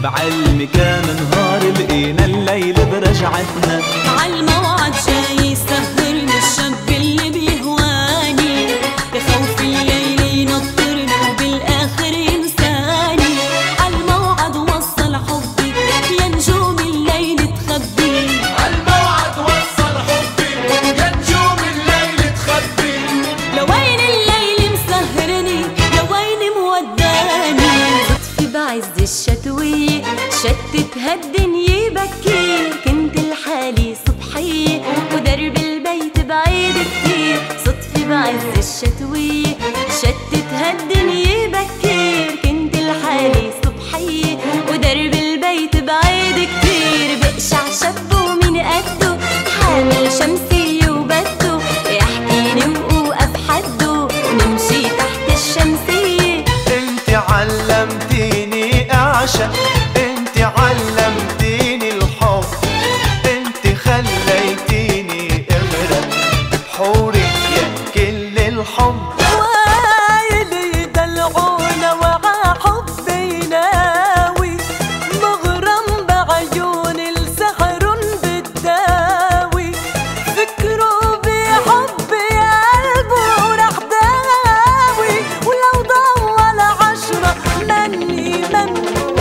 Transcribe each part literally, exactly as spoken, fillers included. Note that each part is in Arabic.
بعالمكان نهار لقينا الليل برجعتنا. عالموعد جاي يسهرني الشاب اللي بيهواني، بخوف الليل ينطرني وبالاخر ينساني. عالموعد وصل حبك يا نجوم الليل تخبي، عالموعد وصل حبك يا نجوم الليل تخبي. لوين الليل مسهرني لوين موداني. صدفي بعز الشتوية شتت هالدنيا بكير، كنت لحالي صبحية ودرب البيت بعيد كتير. صدفي بعز الشتوية شتت هالدنيا بكير، كنت لحالي صبحية ودرب البيت بعيد كتير. بقشع شب ومن قده حامل شمسية وبده يحكيني وأوقف حده ونمشي تحت الشمسية. انت علمتيني اعشق، انت علمتيني الحب، انت خليتيني اغرق بحورك يا كل الحب. وايلي دلعونا وعا حبي ناوي، مغرم بعيون السحر بتداوي. فكروا بحبي قلبه رح داوي، ولو ضل عشرة مني ممنون.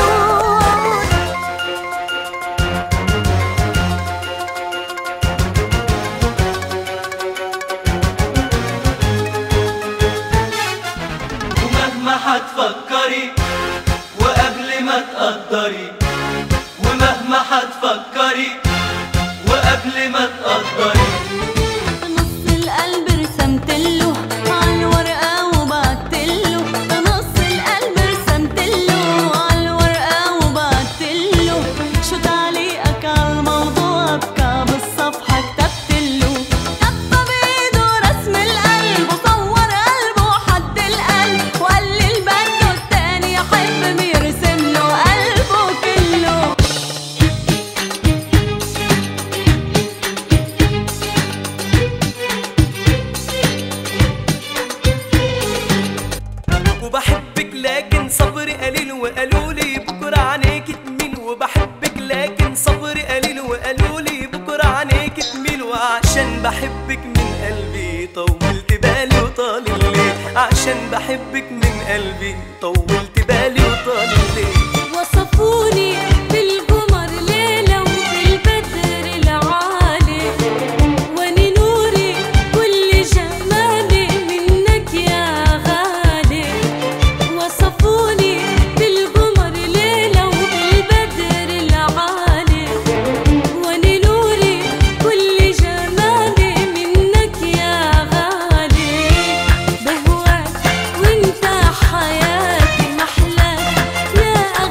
ومهما حتفكري وقبل ما تقدري، ومهما حتفكري وقبل ما تقدري. نص القلب رسمتله عالورقة وبعتله، نص القلب رسمتله عالورقة وبعتله. شو تعليقك عالموضوع بكعب الصفحة كتبتله. كتب بإيده رسم القلب وصور قلبه وحد القلب، وقال لي البنده التاني يحب بيرسمله قلبه كله. وبحبك لكن صبري قليل وقالولي بكره عنيك تميل. وبحبك لكن صبري قليل وقالولي بكره عنيك تميل. وعشان بحبك من قلبي طولت بالي وطال الليل، عشان بحبك من قلبي طولت بالي وطال الليل. وصفوني بالقمر ليلة وبالبدر العالي، واني نوري كل جمالي منك يا غالي. وصفوني بالقمر ليلة وبالبدر العالي، واني نوري كل جمالي منك يا غالي. بهواك وانت حياتي محلاك يا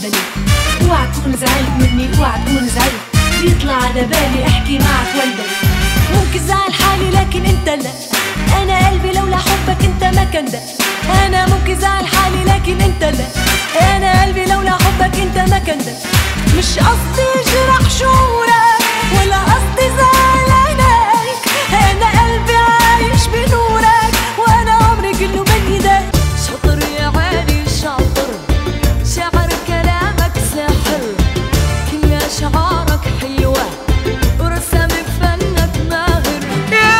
بالي. اوعى تكون زعلت مني، اوعى تكون زعلت، بيطلع على بالي احكي معك والبلي. ممكن زعل حالي لكن انت لا، انا قلبي لولا حبك انت ما كان ده. انا ممكن زعل حالي لكن انت لا، انا قلبي لولا حبك انت ما كان ده. مش قصدي جرح شعورك ولا قصدي زعل عينيك، انا قلبي عايش بنورك وانا عمري كله بين ايديك. شاطر يا عيني شاطر، شعر كلامك سحر، كل اشعارك حلوه ورسم بفنك ماهر. يا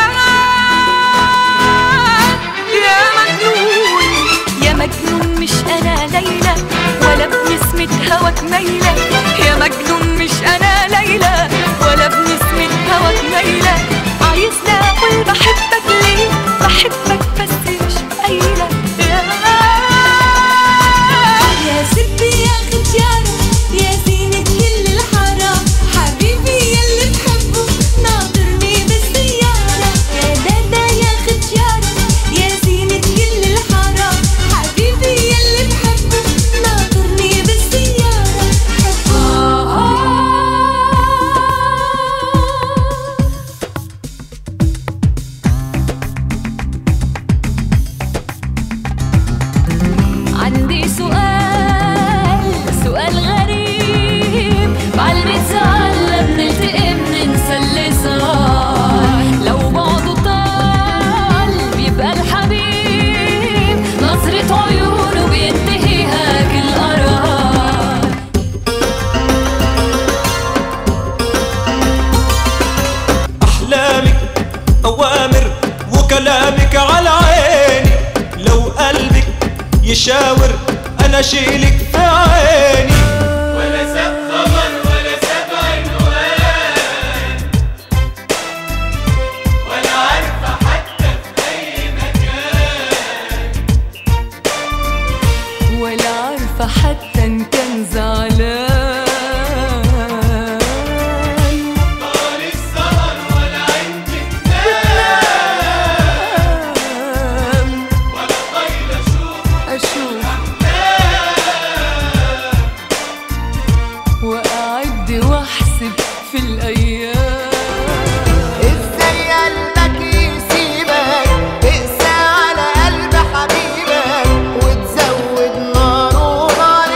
يا مجنون يا مجنون، مش انا ليلى ولا بنسمة هواك ميلة. يا مجنون مش انا ليلى ولا بنسمة هواك ميلة. عايزني اقول بحبك ليه؟ بحبك بس مش قايلة. يا يا ستي يا ختيارة، يا زينة كل الحارة، حبيبي يلي بحبه ناطرني بالسيارة. يا دادا يا ختيارة، يا زينة كل الحارة، حبيبي يلي بحبه ناطرني بالسيارة. آه آه عندي سؤال، سؤال غريب، بعلمي تزعل بنلتقي بننسى اللي صار. لو بعده طال بيبقى الحبيب، نظرة عيونه بينتهيها كل قرار. أحلامك أوامر وكلامك على عيني، لو قلبك يشاور أنا شيلك في عيني. ولا ساب خبر ولا ساب عنوان، ولا عارفة حتى في أي مكان، ولا عارفة حتى إن كان زعلان. طال السهر ولا عندك نام، ولا طايلة أشوفه أشوف وأعد وأحسب في الأيام. ازاي قلبك يسيبك تقسى على قلب حبيبك وتزود ناره نار؟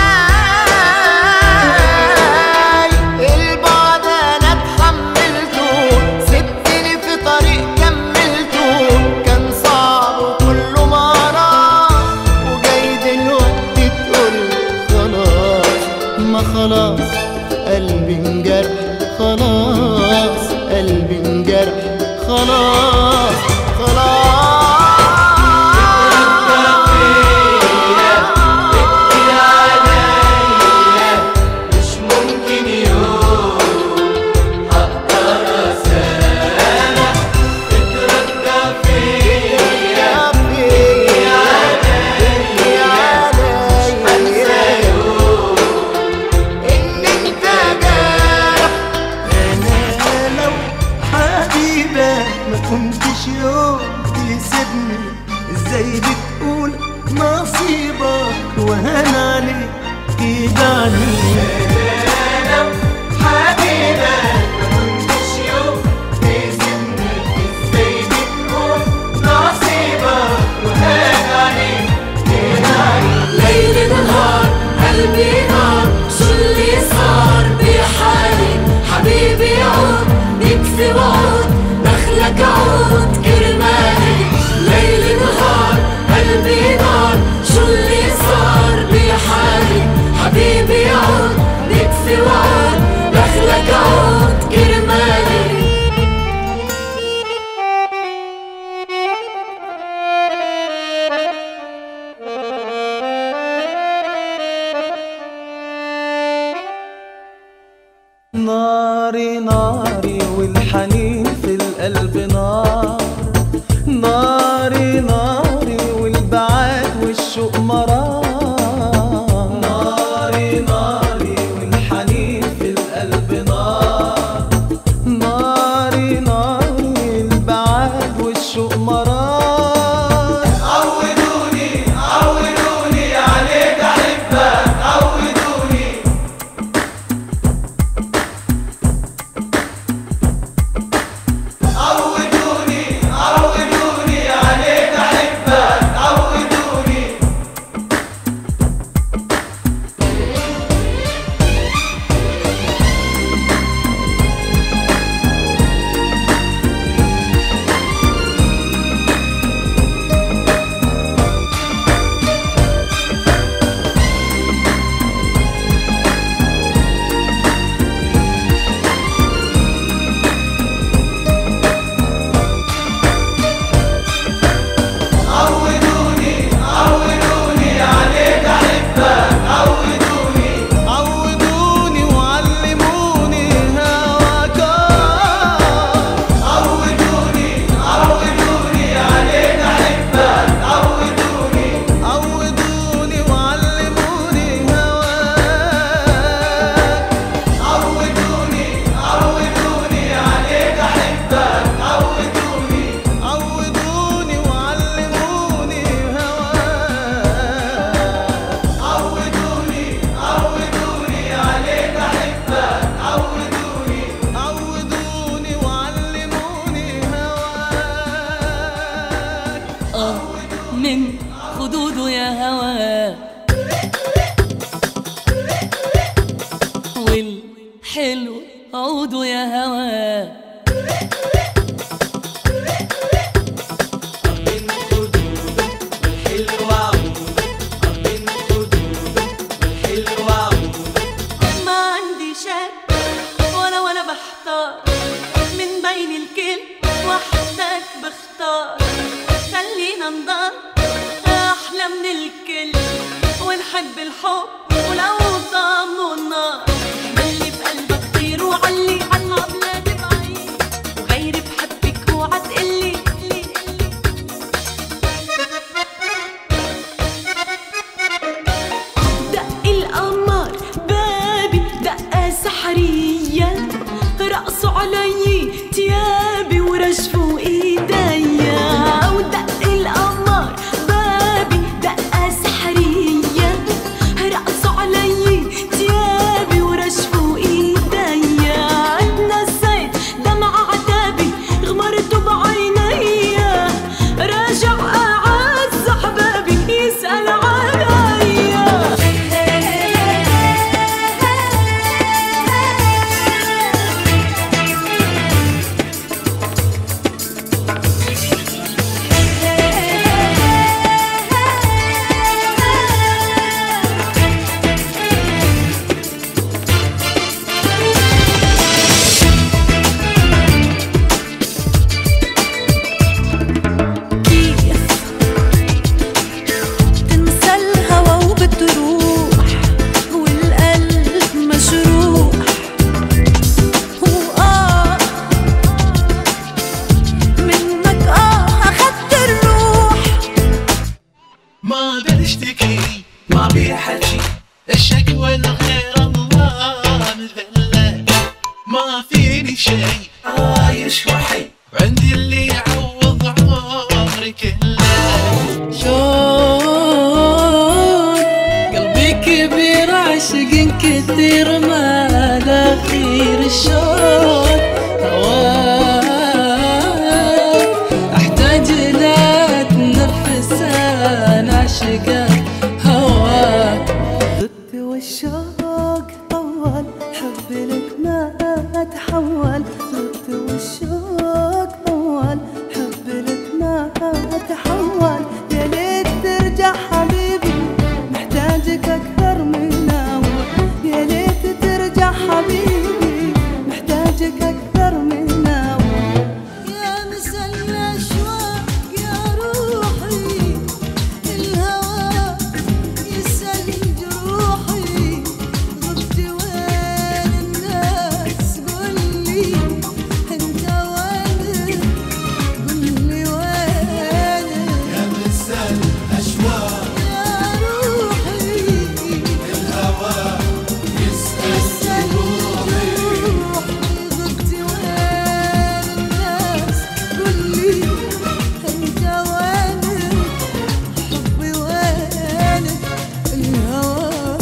ازاي البعد انا اتحملته، سبتني في طريق كملته، كان صعب وكله مرار، وجاي دلوقتي تقول خلاص. ما خلاص قلبي انجرح، خلاص قلبي انجرح، خلاص مش ممكن يوم هقدر أسامح. اترجى فيا هنسى يوم ان انت جارح. انا لو حبيبك ما كنتش يوم تسيبني، ازاي بتقول نصيبك وهان عليك كدعني؟ لو حبيبك ما كنتش يوم تسيبني، ازاي بتقول نصيبك وهان عليك كدعني؟ ليل نهار قلبي نار، شو اللي صار بحالي؟ حبيبي عود نكفي وعود، دخلك عود كرمالي. ليل نهار قلبي نار، شو اللي صار بحالي؟ حبيبي عود نكفي وعود، دخلك عود كرمالي. ناري ناري والحنين في القلب نار، ناري ناري والبعاد والشوق مرار. ناري ناري والحنين في القلب نار، ناري ناري البعاد والشوق مرار. عودوني عودوني عليك أحبك، عودوني والحلو عودوا يا هوا. وحدك بختار خلينا نضل أحلى من الكل ونحب الحب ولو ضامنوا النار. اللي بقلبك طير وعلي على بلاد بعيد وغيري بحبك اوعى تقلي. دق القمر بابي دقة سحرية رقصوا علي تيابي ورجفوا ايديا. ودق القمر بابي دقة سحرية رقصوا علي تيابي ورجفوا ايديا. اتنسيت دمع عتابي غمرته بعينيا راجع اعز احبابي يسأل عليا. كثير ما لا خير الشوق هواك احتاج لا تنفس انا عشقك هواك. ضدت والشوق طول حب لك ما اتحول. ضدت والشوق طول حب لك ما اتحول. يا ليت ترجع حبيبي محتاجك اكثر من اول. يا ليت ترجع حبيبي محتاجك اكثر من اول. يا مسا الاشواق يا روحي الهوى يسأل جروحي. غبت وين الناس قولي انت وين قولي وين. يا مسا الاشواق يا روحي الهوى يسأل جروحي. غبت وين الناس قولي انت وين حبي وين الهوى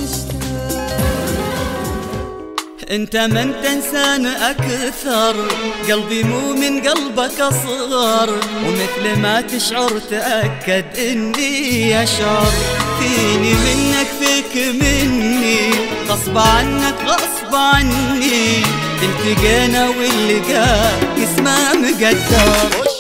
مشتاق. انت من تنسان اكثر قلبي مو من قلبك اصغر. ومثل ما تشعر تأكد اني اشعر فيني منك فيك مني غصب عنك غصب عني. التقينا واللقاء اسمه مقدر.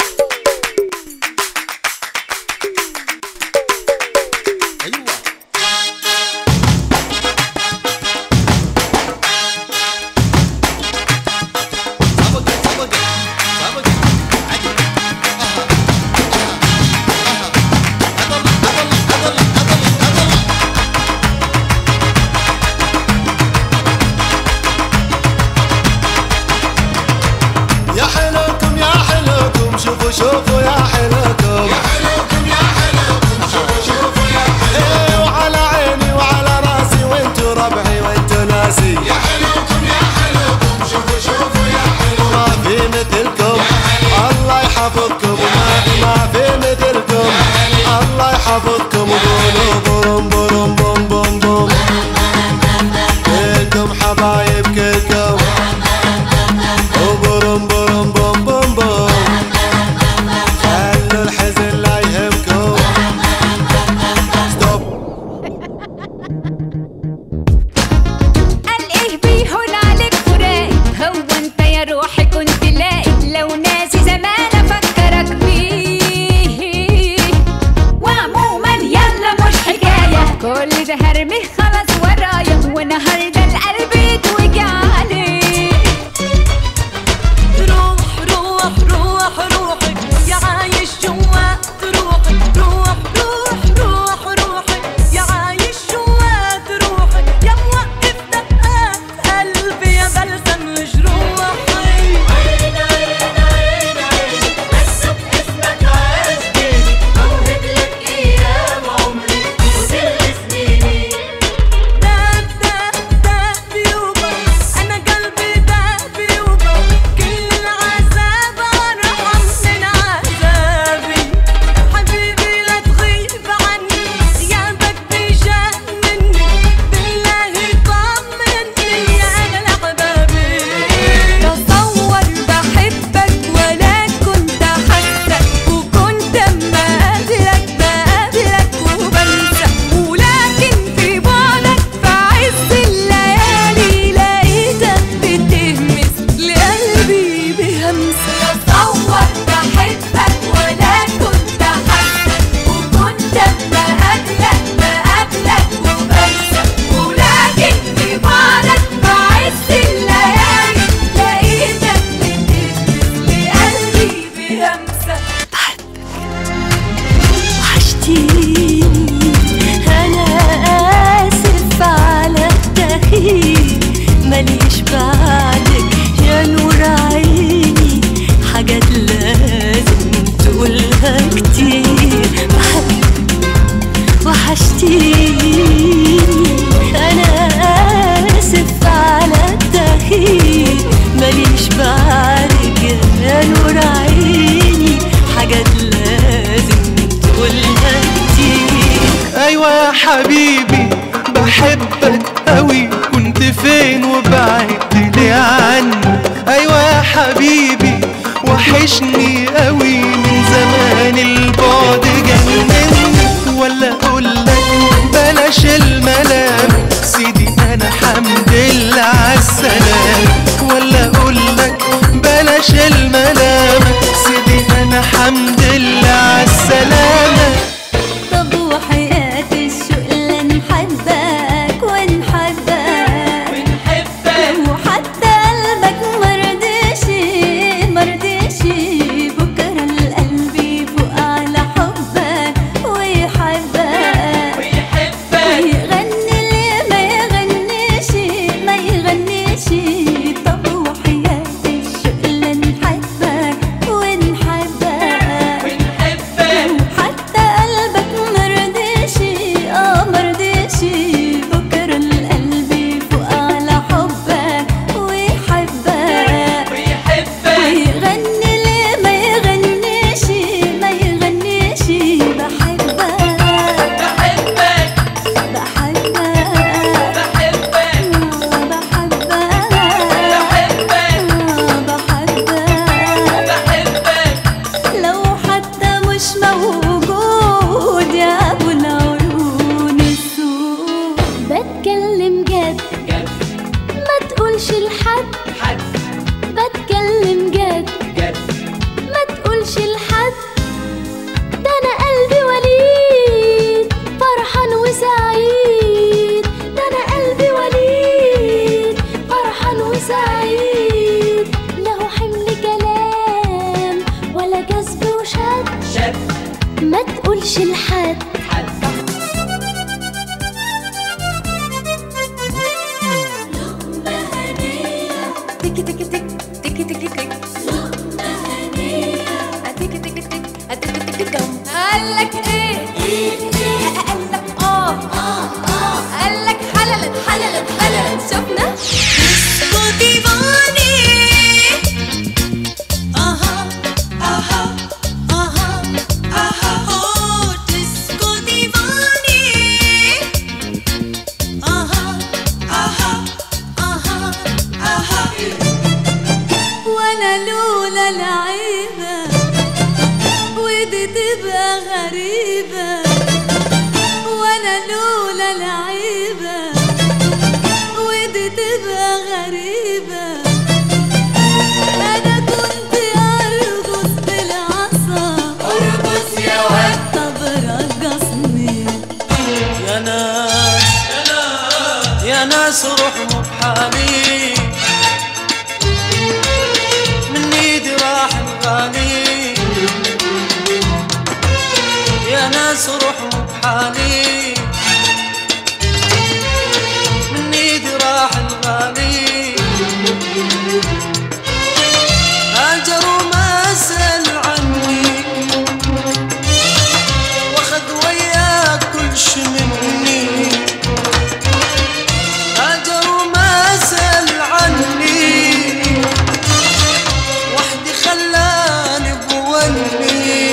يا حلوكم يا حلوكم شوفوا شوفوا يا حلوكم. يا حلوكم يا حلوكم شوفوا شوفوا يا حلوكم. وعلى عيني وعلى راسي وانتو ربعي وانتو ناسي. يا حلوكم يا حلوكم شوفوا شوفوا يا حلوكم. ما في مثلكم الله يحفظكم. ما ما في مثلكم الله يحفظكم. وقولوا بوم بوم بوم بوم بوم كلكم حبايب كلكم. وبوم بوم بوم بوم بوم خلوا الحزن لا يهمكم. ستوب. قال ايه حبيبي بحبك قوي، كنت فين وبعدت لي عني؟ ايوه يا حبيبي وحشني قوي، من زمان البعد جنني. ولا اقولك بلاش الملام سيدي انا حمد لله عالسلام، ولا اقولك بلاش الملام سيدي انا حمد لله عالسلامة. طب وحياة الشوق لنحبك ونحبك ونحبك، وحتى قلبك مرضيش مرضيش بكرة القلب يفوق على حبك ويحبك ويحبك، ويغني اللي ما يغنيش ما يغنيش. طب وحياة الشوق لنحبك ونحبك ونحبك، وحتى قلبك مرضيش اه مرضيش بكرة القلب يفوق على حبك ويحبك ويحبك، ويغني اللي ما يغنيش ما يغنيش. بحبك بحبك بحبك بحبك بحبك بحبك، لو حتى مش موجود يا ابو العيون السود. بتكلم جد ما تقولش لحد، بتكلم جد ما تقولش لحد. ده انا قلبي وليد فرحان وسعيد، ده انا قلبي وليد فرحان وسعيد. له حمل كلام ولا جذب وشد، ما تقولش لحد. تك تك تك تك تك تك لقمة هنية، تك تك تك تك تك تك. قالك ايه؟ قالك اه اه قالك حللت حللت حللت شفنا ديسكو ديفاني. اها اها اها اها هو ديسكو ديفاني. اها اها اها اها، وانا لولا لعيبة ودي تبقى غريبة، وانا لولا لعيبة ودي تبقى غريبة. انا كنت ارقص بالعصا، ارقص يا واد طب رقصني. يا ناس يا ناس يا ناس روح مو بحالي، من ايدي راح الغالي. يا ناس روح مو بحالي، من ايدي راح الغالي. هاجر وما سأل عني، واخذ وياه كل شي مني. هاجر وما سأل عني، وحدي خلاني بوني.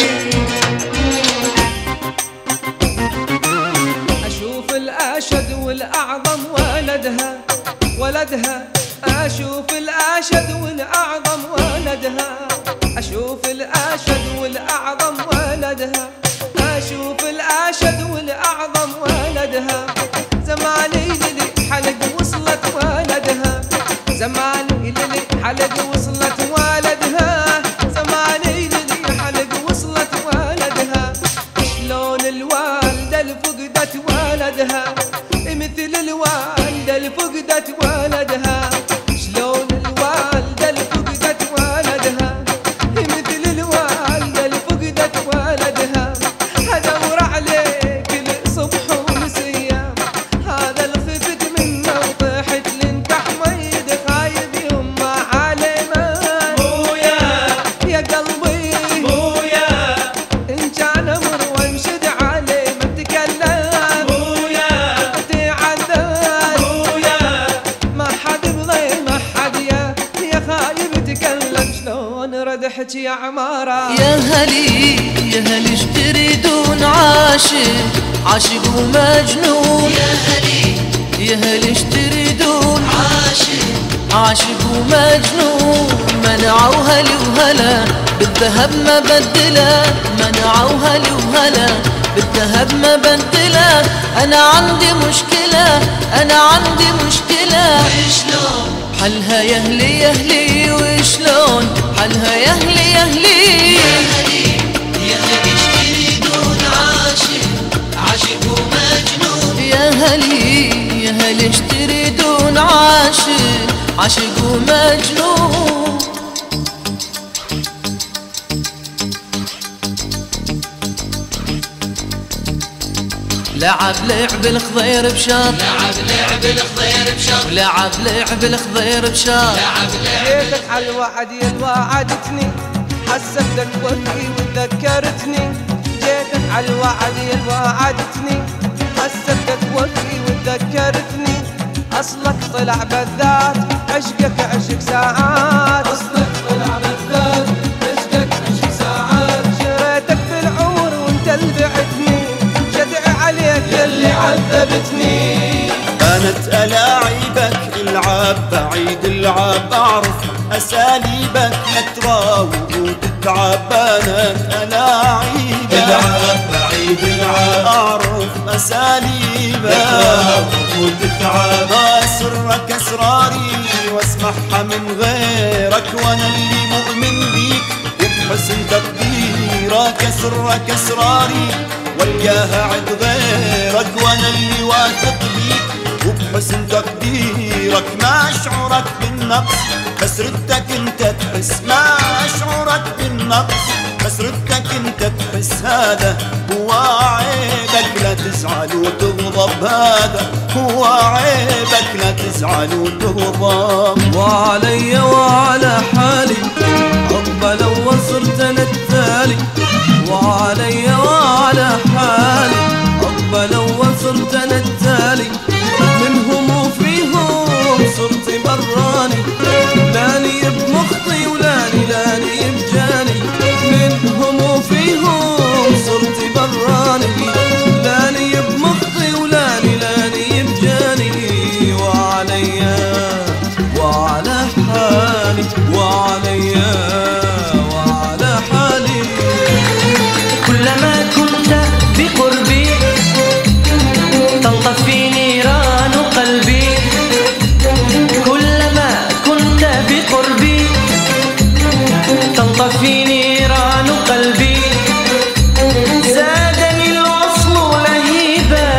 أشوف الأشد والأعظم ولدها ولدها، أشوف الأشد والأعظم ولدها، أشوف الأشد والأعظم ولدها، أشوف الأشد والأعظم ولدها. زماني للي حلق وصلت ولدها، زماني للي حلق وصلت ولدها، زماني للي حلق وصلت ولدها. شلون الوالدة اللي فقدت ولدها، مثل الوالدة اللي فقدت ولدها. شلون الوالدة اللي فقدت ولدها، مثل الوالدة اللي فقدت ولدها. هدور عليه كل صبح ومسية، هذا اللي خفت منه وطحت لنتح ميد خايب يما علي من. بويا يا قلبي بويا، إن كان أمر وانشد عليه ما تكلم. بويا تعذب بويا، الحكي يا عمارة. يا هلي يا هلي ايش تريدون عاشق عاشق ومجنون. يا هلي يا هلي ايش تريدون عاشق عاشق ومجنون. منعوا هلي وهلا بالذهب ما بدله. منعوا هلي وهلا بالذهب ما بدله. انا عندي مشكلة انا عندي مشكلة. وشلون حلها يا هلي يا هلي وشلون حلها يا هلي يا هلي. يا هلي يا هلي ايش تريدون عاشق عاشق ومجنون. يا هلي يا هلي ايش تريدون عاشق عاشق ومجنون. لعب لعب الخضير بشاط. لعب لعب الخضير بشاط. لعب لعب الخضير بشاط. لعب لعب جيتك على الوعد يا وعدتني حسبتك وفي وذكرتني. جيتك على الوعد يا وعدتني حسبتك وفي وذكرتني. اصلك طلع بذات عشقك عشق ساعات. اصلك طلع بذات عشقك عشق ساعات. شريتك بالعمر وانت اللي بعتني عليك اللي عذبتني. كانت ألاعيبك العاب بعيد العاب أعرف أساليبك نترى وتتعب. كانت ألاعيبك العاب بعيد العاب أعرف أساليبك نترى وتتعب. أسرك أسراري واسمعها من غيرك وأنا اللي مؤمن بيك وبحسن تقديرك. أسرك أسراري والقاها عند غيرك وانا اللي واثق بيك وبحسن تقديرك. ما اشعرك بالنقص بس ردك انت تحس. ما اشعرك بالنقص بس ردك انت تحس. هذا هو عيبك لا تزعل وتغضب. هذا هو عيبك لا تزعل وتغضب. وعلي وعلى حالي عقبة لو وصرت انا التالي. وعلي وعلى حالي عقبة لو وصرت انا التالي. منهم وفيهم صرت براني. لاني بمخطي ولاني لاني بجاني. منهم وفيهم صرت براني. لاني بمخطي ولاني لاني بجاني. وعلي وعلى حالي وعلي وعلى حالي. كلما كنت بقربي تلطف في نيران قلبي. كلما كنت بقربي تلطف في نيران قلبي. زادني الوصل لهيبا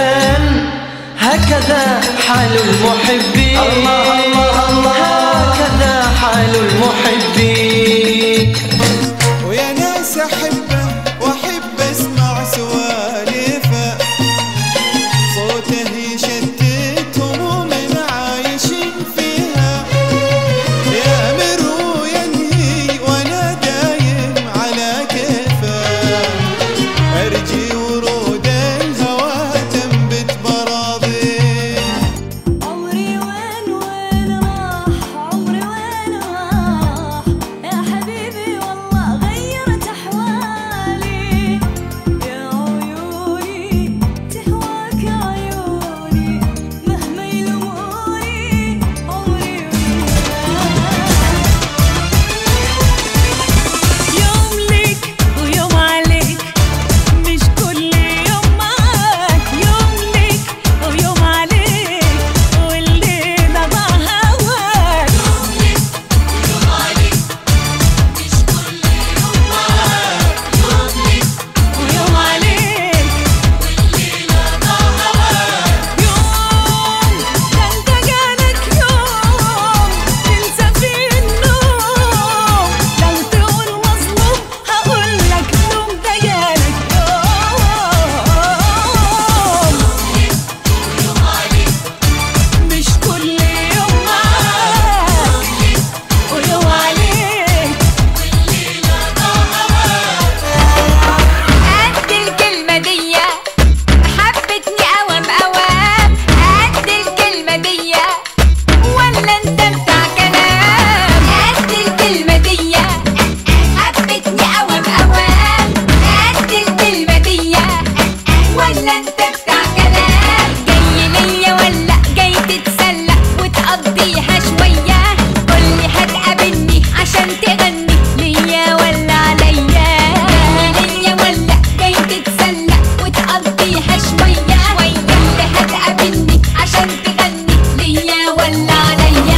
هكذا حال المحبين. الله الله الله هكذا حال المحبين. ويا ناس أحبه وأحب أسمع سوالفه. صوته يشتت هموم عايشين فيها. يأمر وينهي وأنا دايم على كيفه. أرجي ورود الهوى تنبت براضي. عمري وين وين راح عمري وين راح تقضيها شوية قولي هتقابلني عشان تغني ليا ولا عليا ليا ولا جاي تتسلى وتقضيها شوية قولي هتقابلني عشان تغني ليا ولا عليا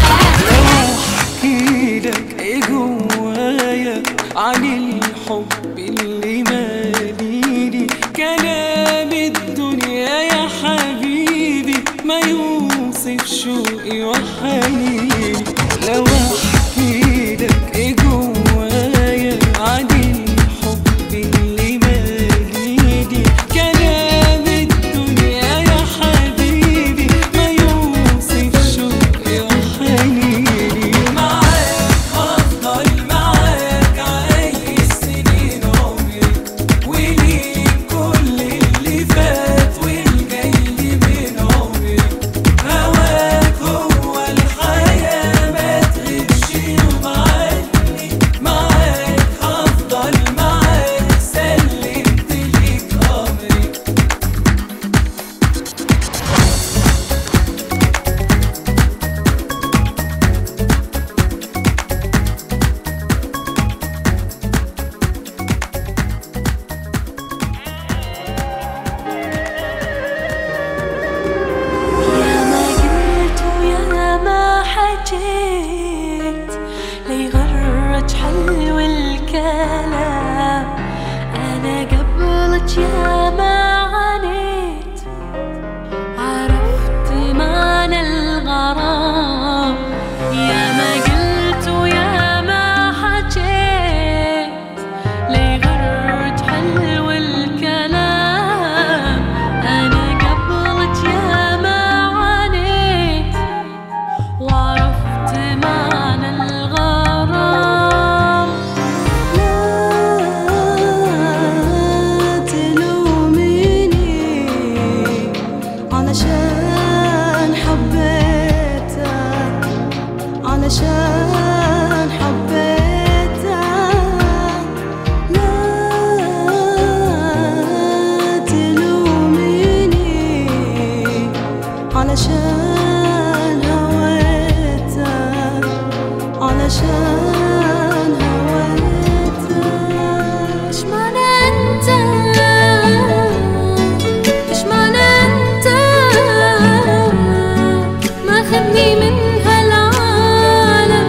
احكيلك ايه جوايا عن الحب اللي ماليني كلام الدنيا يا حبيبي ما يوصف شوقي وحنيني لو احكيلك ايه جوايا عن الحب اللي ماليني كلام الدنيا يا حبيبي ما يوصف شوقي وحنيني معاك هفضل معاك عايش سنين عمري وليك كل اللي فات والجاي من عمري هواك هو الحياة ما تغيبش يوم عني معاك هفضل معاك سلمت ليك أمري يا ما قلت ويا ما حكيت ليغرك حلو الكلام أنا قبلك يا ما عانيت عرفت معنى الغرام يا ما قلت ويا ما حكيت ليغرك حلو الكلام أنا قبلك يا ما عانيت وعرفت معنى الغرام لا تلوميني علشان حبيتك علشان حبيتك لا تلوميني علشان هويتك علشان هويتك ايش معنى انت ايش معنى انت ماخذني من هالعالم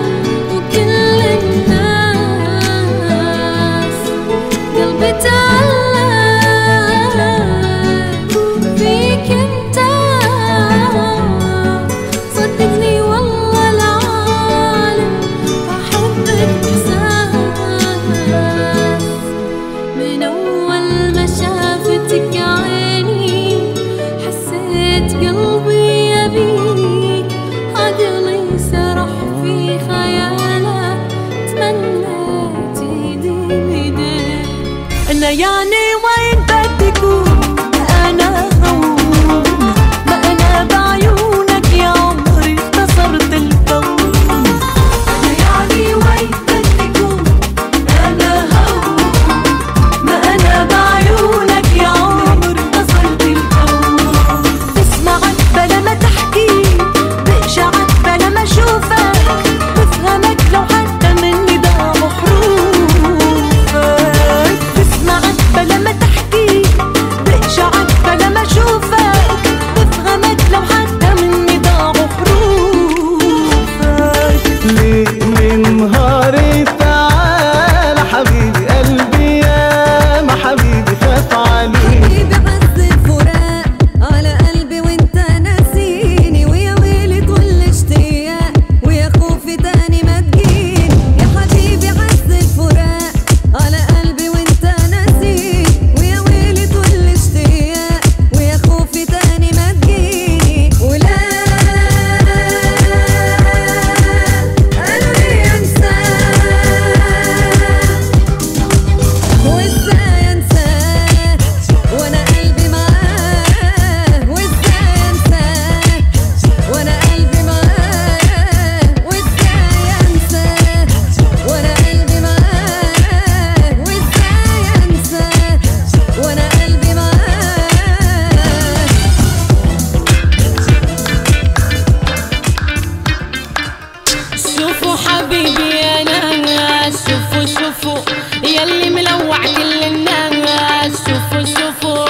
شوفوا حبيبي يا ناس، شوفوا شوفوا يلي ملوع كل الناس، شوفوا شوفوا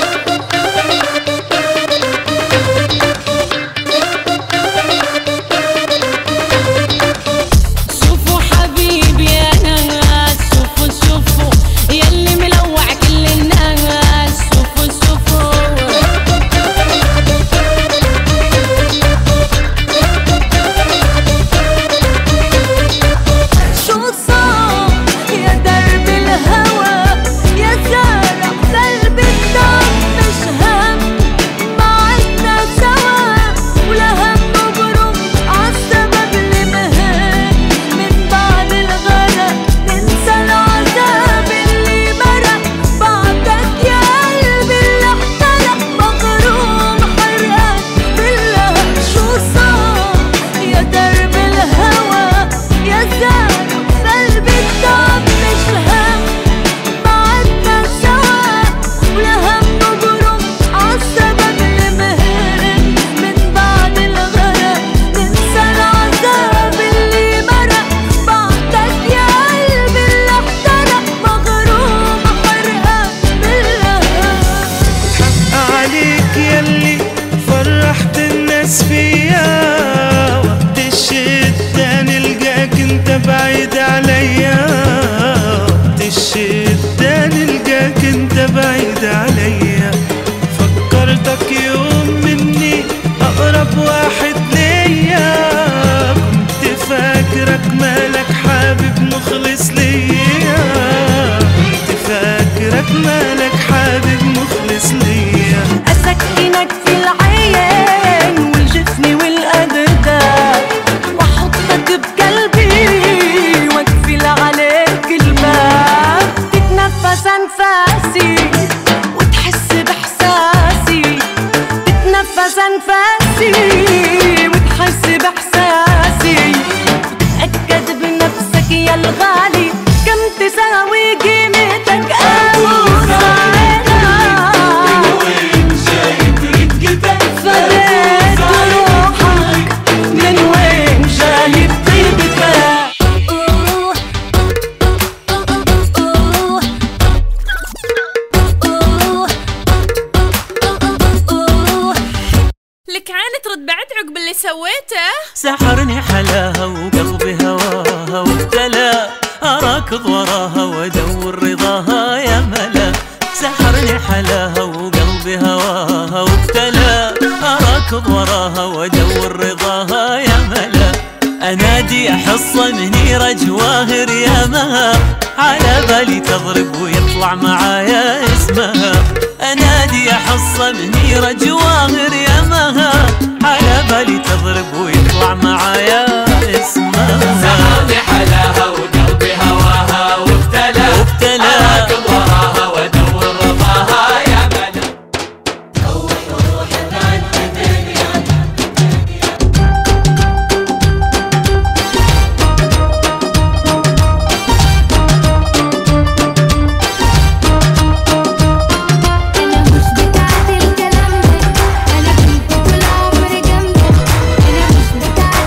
شوفوا حبيبي يا ناس، شوفوا شوفوا يلي ملوع كل الناس، شوفوا شوفوا شو صار يا درب الهوى يا زارع قلب الدم، مش هم ما عدنا سوا ولا هم مبروك عالسبب اللي مهم، من بعد الغرق ننسى العذاب اللي مرق، بعدك يا قلبي اللي احترق مغروم حرقان بالله. شو صار يا درب الهوى يا زارع قلب الدم، مش هم ما عدنا سوا ولا هم مبروك عالسبب اللي مهم، من بعد الغرق ننسى العذاب اللي مرق، بعدك يا قلبي اللي احترق مغروم حرقان بالله. عليك يلي فرحت الناس فيا، وقت الشدة نلقاك انت بعيد عليا، وقت الشدة نلقاك انت بعيد عليا، فكرتك يوم مني اقرب واحد ليا، كنت فاكرك مالك حابب مخلص ليا، كنت فاكرك مالك حابب مخلص ليا. أسكنك في العين والجفن والأدرداء، وأحطك بقلبي وأقفل عليك الباب، تتنفس أنفاسي وتحس بإحساسي، تتنفس أنفاسي وتحس بإحساسي، تأكد بنفسك يا الغالي كم تساوي قيمتك أبوس فديت روحك من وين جايب طيبتك. لك عين ترد بعد عقب اللي سويته. سحرني حلاها وقلبي هواها وابتلى، أراكض وراها وأدور رضاها يا ملا، سحرني حلاها وقلبي هواها وابتلى، أراكض وراها وأدور رضاها يا ملا، أنادي أحصى منيرة جواهر يا مها، على بالي تضرب ويطلع معايا اسمها، أنادي أحصى منيرة جواهر يا مها، على بالي تضرب ويطلع معايا اسمها. سحرني حلاها وقلبي هواها وابتلى، وابتلى أراكض وراها وأدور رضاها يا ملا. أنا مش بتاعت الكلام ده، أنا كنت طول عمري جنبك، أنا مش بتاعت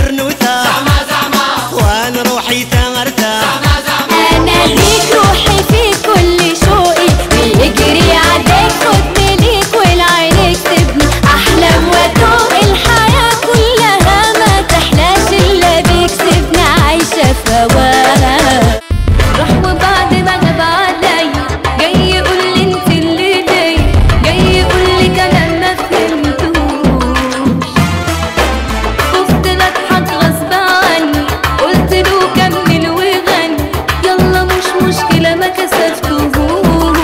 مرنوثة زعما زعما وأنا روحي ثغرتها زعما زعما أنا ليك روحي في كل شوقي بيجري عداك خدني ليك والعينيك تبني أحلام وذوق الحياة كلها ما تحلاش إلا بيك سيبني عايشة في هواها راح وبعد ما غاب عليا جاي يقول لي انت اللي ليا جاي يقول لي كلام ما فهمتوش خفت نضحك غصب عني قلت له كمل وغني يلا مش مشكلة ما كسفتهوش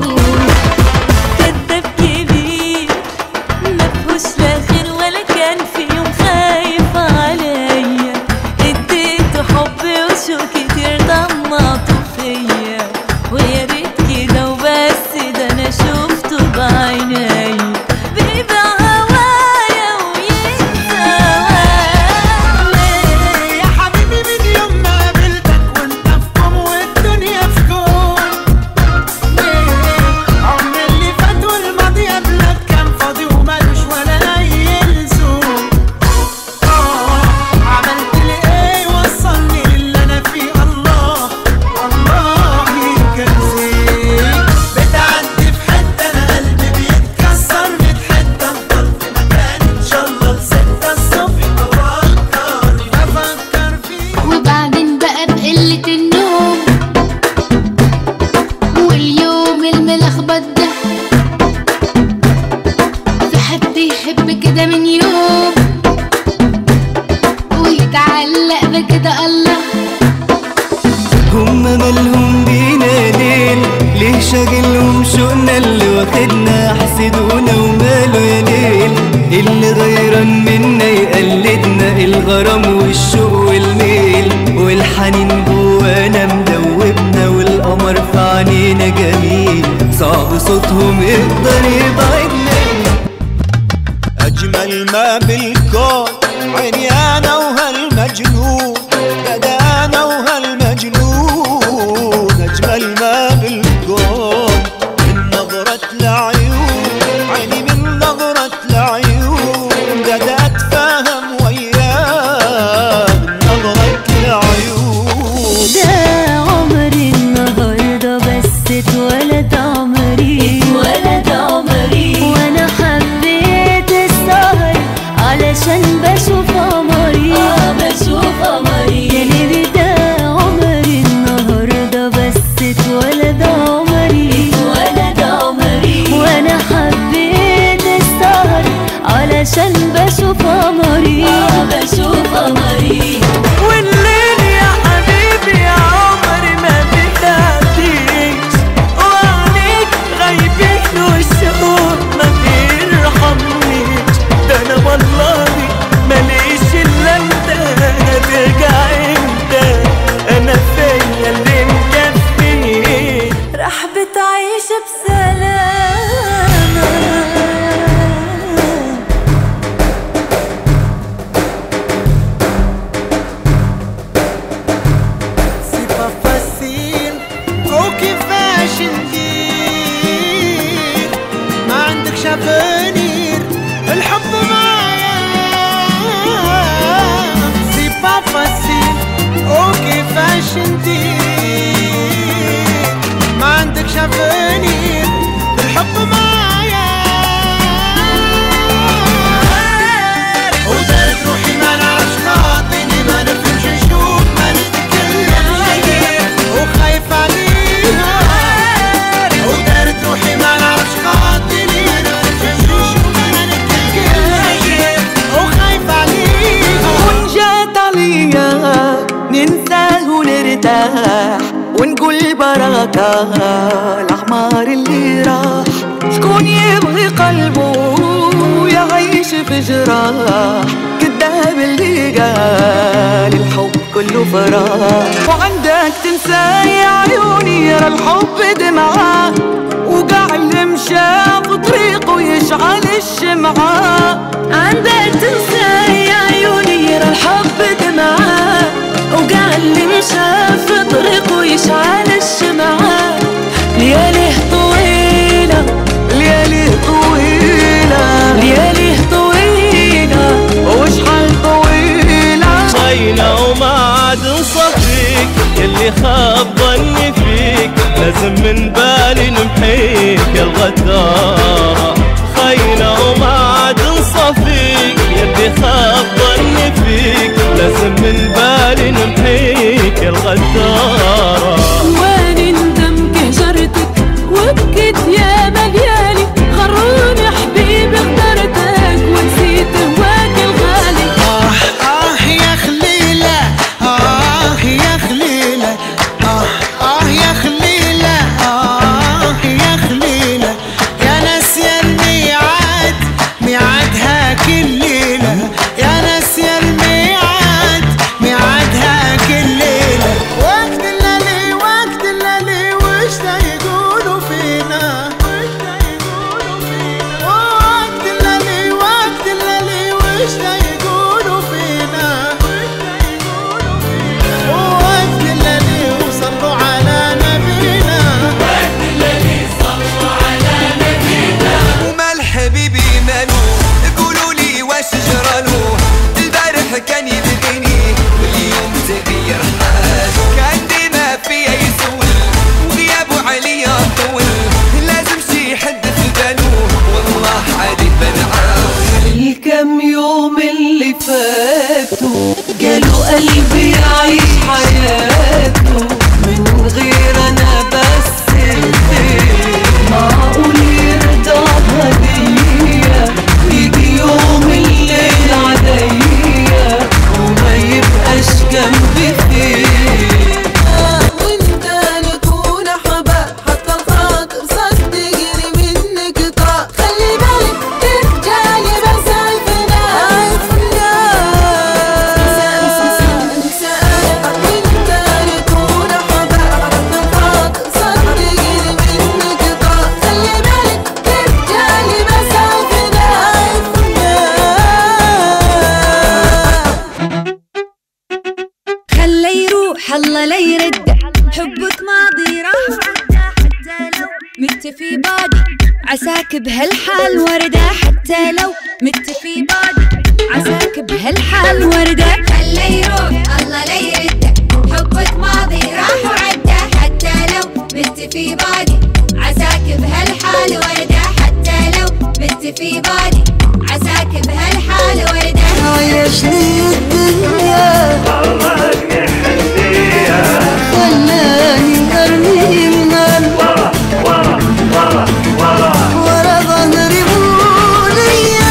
كداب كبير مفهوش لا خير ولا كان في يوم خايف عليا اديته حب وشوق كتير طمعته فيا ويا ريت كده وبس ده انا شفته بعيني بيبيع هوايا وينسى هوايا يا حبيبي من يوم ما قابلتك وانت في كون والدنيا في كون عمري اللي فات والماضي قبلك كان فاضي ومالوش ولا اي لزوم عملت لي ايه وصلني للي انا فيه الله والله كان زين بتعدي في حته انا قلبي بيتكسر ميت حته افضل في مكاني ان شاء الله لستة الصبح بفكر بفكر فيك وبعدين بقى بقلة النوم واليوم الملخبط ده في حد يحب كده من يوم ويتعلق بكده الله هما مالهم بينا ليل ليه شاغلهم شوقنا اللي واخدنا حسدونا وماله يا ليل اللي غيران منا يقلدنا الغرام والشوق والميل والحنين جوانا مدوبنا والقمر في عينينا جميل صعب صوتهم يقدر يبعدنا أجمل ما بالكون عيني أنا وهالمجنون بدا أنا وهالمجنون أجمل ما بالكون من نظرة العيون عيني من نظرة العيون بدا أتفاهم وياه من نظرة العيون ده عمري النهارده بس اتولد عمري اتولد عمري وانا حبيت السهر علشان بشوف قمري اه بشوف قمري يا ليلي ده عمري النهارده بس اتولد عمري اتولد عمري وانا حبيت السهر علشان بشوف قمري اه بشوف قمري والليل يا حبيبي يا عمري ما بتعديش وعليك غايبين والشوق ما بيرحمنيش ده انا والله ماليش الا انت هترجع امتى انا فيا اللي مكفيني راح بتعيش بسلامة C'est pas facile وكيفاش ندير ما عندكش افنير الحب معايا سي با فاسيل وكيفاش ندير ما عندكش افنير الحب معايا ودارت روحي ما نعرفش خاطيني ما نفهمش نشوف ما نتكلم وخايف عليها ودارت روحي ما نعرفش خاطيني ما نفهمش نشوف ما نتكلم وخايف عليها وإن جات عليا ننساه ونرتاح ونقول بركة الأعمار اللي راح شكون يبغي قلبه يعيش في جراح كداب اللي قال الحب كله فراح وعندك تنسى يا عيوني يرى الحب دمعة وقع اللي مشى في طريقه يشعل الشمعة عندك تنسى يا عيوني يرى الحب دمعة وقع اللي مشى في طريقه يشعل الشمعة لياليه طويلة لياليه طويلة لياليه طويلة وشحال طويلة خينا وما عاد نصفيك، يلي خاب ظني فيك لازم من بالي نمحيك يا الغدارة. خينا وما عاد نصفيك، يلي خاب ظني فيك لازم من بالي نمحيك يا الغدارة. وين ندم كهجرتك وبكيت يا مليالي، غروني حبيبي اخترتك ونسيت هواك الغالي. آه آه يا خليلة، آه يا خليلة، آه آه يا خليلة، آه يا خليلة، يا ناس يا الميعاد ميعادها كل ليلة، يا ناس يا الميعاد ميعادها كل ليلة. وقت الليالي وقت الليالي وش دا يقولوا فينا، وقت الليالي وقت الليالي وش دا يقولوا فينا، وقت الليالي وصلوا على نبينا، وقت الليالي صلوا على نبينا. ومال حبيبي مالو قولوا لي واش جرالو، البارح كان يبغيني واليوم تغير حالو، كان ديما فيا يسول وغيابه عليا طول، لازم شي حد في بالو والله عادي بنعاون. الكم يوم اللي فاتوا قالوا قلبي يعيش حياته من غير انا بس الخير، معقول يرضى هدية يجي يوم الليل عليا وما يبقاش جنبي خير. وانت نكون احباب حتى الخاطر صد تجري منك طاق، خلي بالك ترجعلي بس عارفنا عارفنا. وانت نكون احباب حتى الخاطر صد تجري منك طاق، خلي بالك ترجعلي بس عارفنا عارفنا. خلى يروح الله لا يرده، حبك ماضي راح وعدى، حتى لو مت في بعدي عساك بهالحال وردة، حتى لو مت في بعدي عساك بهالحال وردة. خلى يروح الله لا يرده، حبك ماضي راح وعدى، حتى لو مت في بعدي عساك بهالحال وردة، حتى لو مت في بعدي عساك بهالحال وردة. عايشني الدنيا خلاني ارمي النار ورا ورا ورا ورا ورا ظهري بوليا.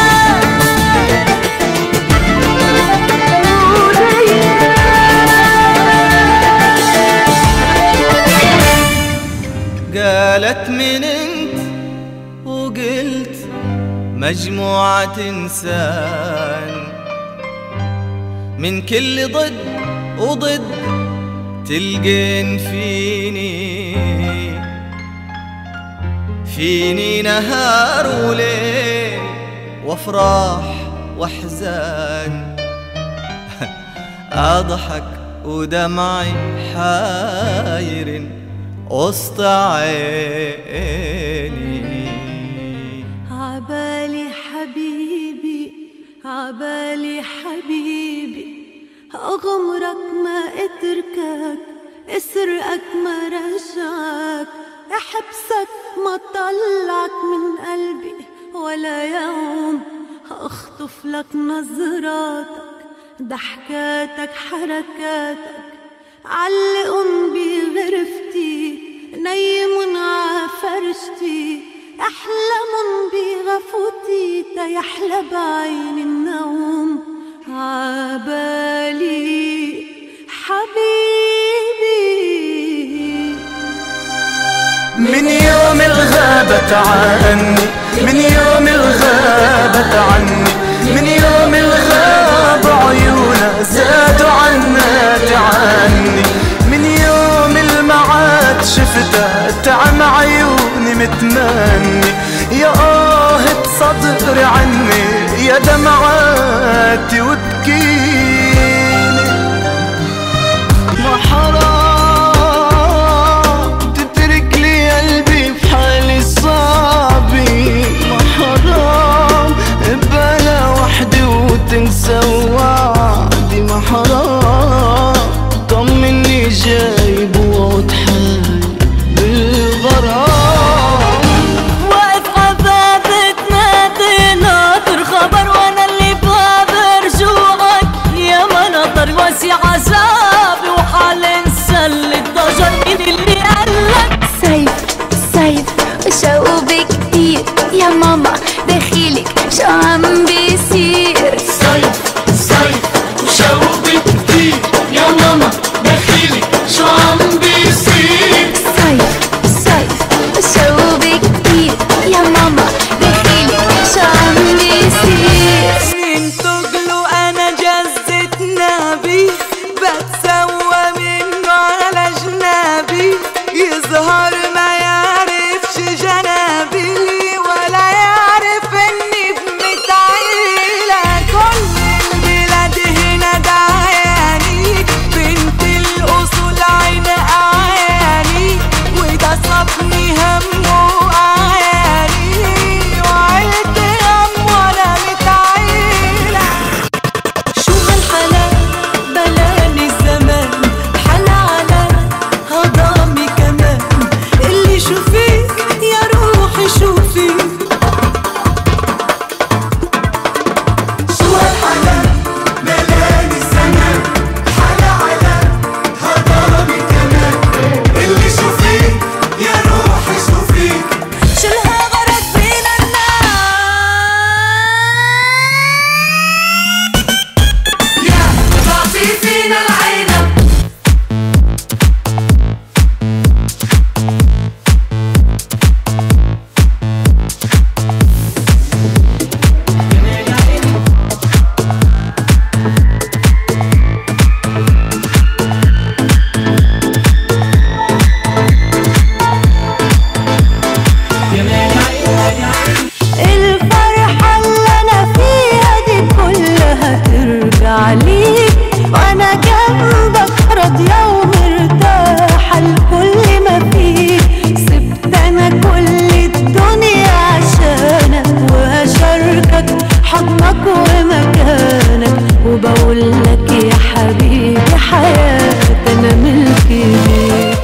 قالت من انت وقلت مجموعة انسان من كل ضد وضد تلقين فيني، فيني نهار وليل وافراح واحزان، اضحك ودمعي حاير وسط عيني. عبالي حبيبي عبالي حبيبي، أغمرك ما اتركك، اسرقك ما رجعك، احبسك ما طلعك من قلبي ولا يوم، اخطف لك نظراتك ضحكاتك حركاتك، علقن بغرفتي نيمن عفرشتي، احلمن بغفوتي تيحلى بعين النوم. عبالي حبيبي من يوم الغابة عني، من يوم الغابة عني، من يوم الغاب عيونا زادوا عنا تعني، من يوم المعاد شفته تعم عيوني متمني، يا آهة صدري عني يا دمعاتي وبكيني. ما حرام تترك لي قلبي في حالي صعبي، ما حرام بلا وحدي وتنسى وعدي، ما حرام خاطر واسع عذابي وحال انسى اللي اتضجر. مين اللي قالك صيف صيف وشوق كتير يا ماما دخيلك شو عم بيصير؟ صيف صيف وشوق كتير يا ماما دخيلك شو عم بيصير؟ صيف صيف وشوق كتير يا ماما دخيلك شو عم بيصير؟ سنين تقلو انا جزت نبي بتسوى منه على جنابي يظهر ما يعرفش جنابي ولا يعرف اني بنت عيلة. كل البلاد هنا دعياني بنت الاصول عين اعياني وده صابني هم واعياني وعيلتي هم وانا متعيلة. شو هالحلا بلاني الزمان حلا على هضامي كمان اللي شو فيك يا روحي شو فيك. شو هالحلا ملاني الزمان حلا على هضامي كمان اللي شو فيك يا روحي شو فيك. شلها غرق بينا الناس يا تعطي فينا العينة الفرحة اللي أنا فيها دي كلها ترجع ليك وأنا جنبك راضية ومرتاحة لكل ما فيك. سبت أنا كل الدنيا عشانك وهشاركك حضنك ومكانك وبقول لك يا حبيبي حياتي أنا ملكي ليك.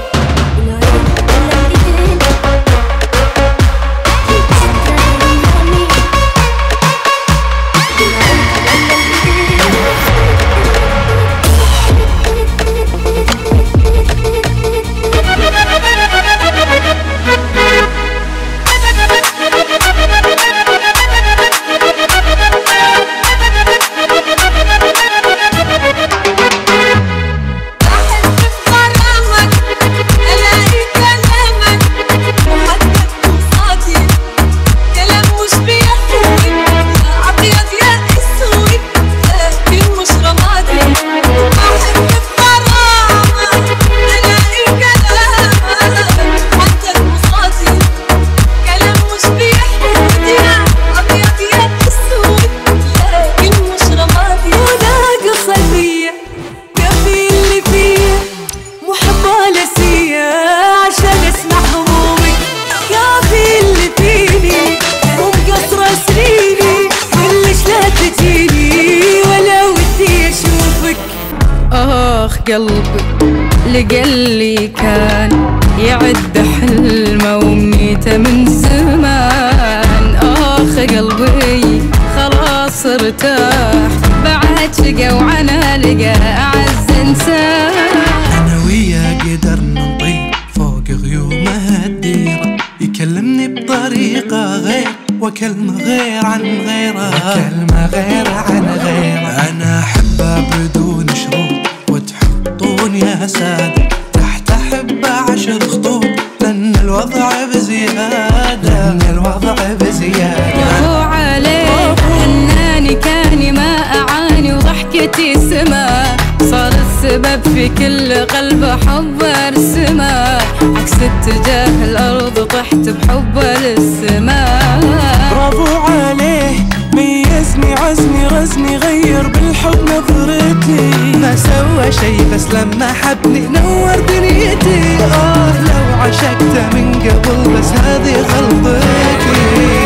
قلبي لقلي كان يعد حلمه وامنيته من زمان. اخ قلبي خلاص ارتاح بعد شقى وعنا لقى اعز انسان. انا وياه قدرنا نطير فوق غيومه الديره يكلمني بطريقه غير وكلمه غير عن غيره كلمه غير عن غيره. انا احبه بدون شروط وتحطون يا سادة تحت أحب عشر خطوط لأن الوضع بزيادة لأن الوضع بزيادة. وهو عليه حناني كاني ما أعاني وضحكتي سما صار السبب في كل قلب حب ارسمه عكس اتجاه الأرض طحت بحبه للسماء. برافو عليه ميزني عزني غزني غير بالحب نظرتي ما سوى شي بس لما حبني نور دنيتي. اه لو عشقته من قبل بس هذه غلطتي.